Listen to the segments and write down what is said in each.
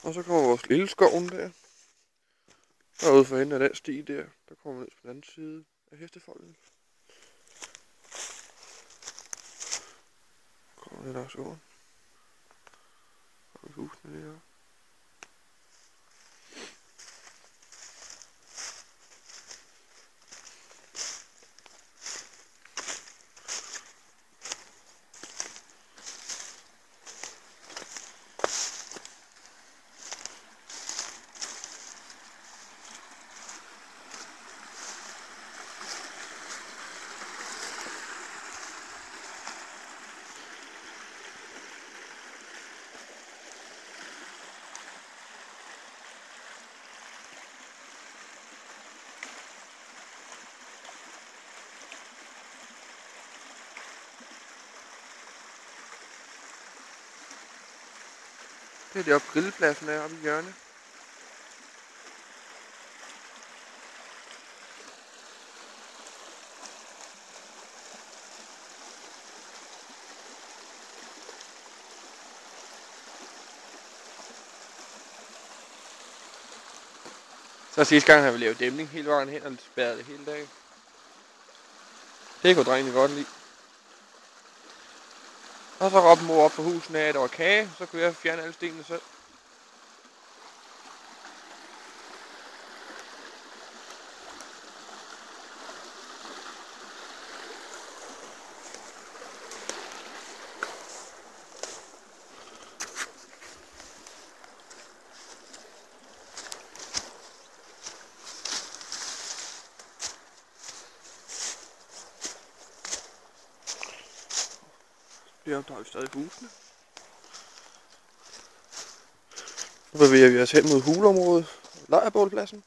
Og så kommer vores lille skoven der. Derude for enden af den sti der, der kommer ned på den anden side af hestefolden. Kommer lidt også over. Og husene der. Det er deroppe grillpladsen er oppe i hjørnet. Så sidste gang har vi lavet dæmning hele vejen hen og spærret det hele dagen. Det kunne drengene godt lide. Og så råbte mor op på husene af, at der var kage, så kunne jeg fjerne alle stenene selv. Der har vi stadig husene. Nu bevæger vi os hen mod huleområdet, lejrbålpladsen.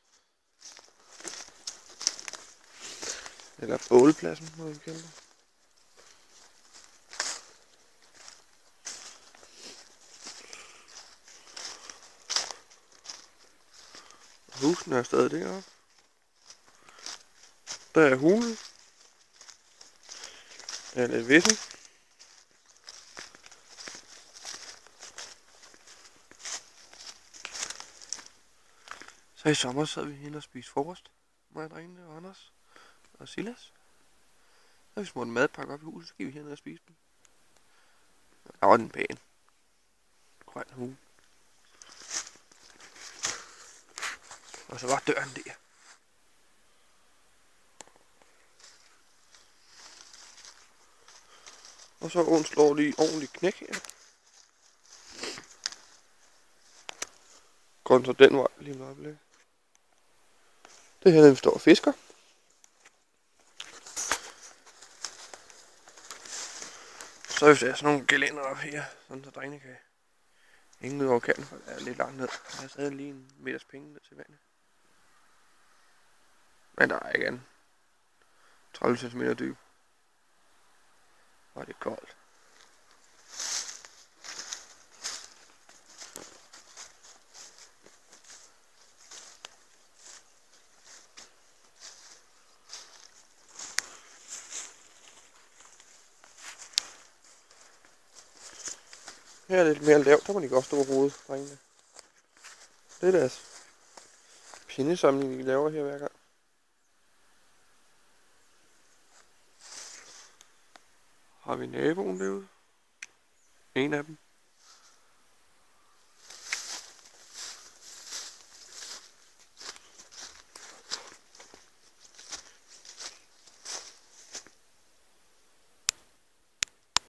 Eller bålpladsen, må vi kalde det. Husene er stadig deroppe. Der er hulen. Der er lidt vissen. Så i sommer sad vi hen og spiste frokost. Mig og drengene og Anders og Silas. Så har vi smurt en madpakke op i huset, så gik vi hen og spise den. Der var den pæn. Grøn hule. Og så var døren der. Og så åen slår lige ordentligt knæk her. Grøn så den vej lige med oplæg. Det her, vi står og fisker. Så har vi sat sådan nogle gelænder op her, sådan så drengene kan hænge ud over kanten, for det er lidt langt ned. Der er stadig lige en meters penge ned til vandet. Men der er ikke andet. 30 cm dyb. Og det er koldt. Her er det lidt mere lavt, der må de godt stå og rode, drengene. Det er deres pindesamling, vi laver her hver gang. Har vi naboen derude? En af dem.